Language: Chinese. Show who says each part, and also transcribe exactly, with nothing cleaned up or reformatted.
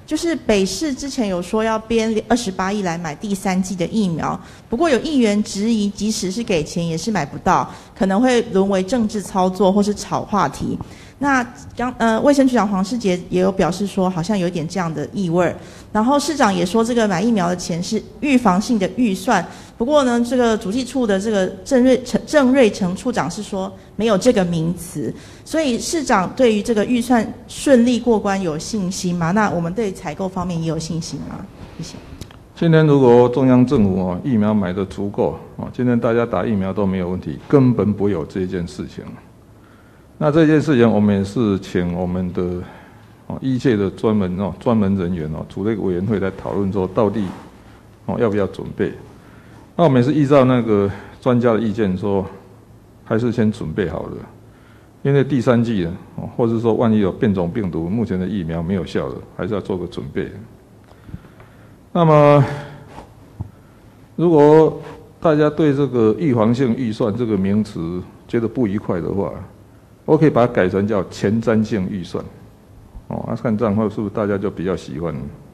Speaker 1: 就是北市之前有说要编二十八亿来买第三剂的疫苗，不过有议员质疑，即使是给钱也是买不到，可能会沦为政治操作或是炒话题。那刚呃卫生局长黄世杰也有表示说，好像有一点这样的意味。然后市长也说，这个买疫苗的钱是预防性的预算。不过呢，这个主计处的这个郑瑞成郑瑞成处长是说没有这个名词。所以市长对于这个预算顺利过关有信心吗？那我们对采购方面也有信心吗？谢谢。
Speaker 2: 今天如果中央政府哦疫苗买得足够哦，今天大家打疫苗都没有问题，根本不会有这件事情。那这件事情，我们也是请我们的哦医界的专门哦专门人员哦组了一个委员会来讨论说，到底哦要不要准备？那我们也是依照那个专家的意见说，还是先准备好了，因为第三剂哦，或者说万一有变种病毒，目前的疫苗没有效了，还是要做个准备。那么，如果大家对这个预防性预算这个名词觉得不愉快的话，我可以把它改成叫前瞻性预算，哦，那看这样的话是不是大家就比较喜欢？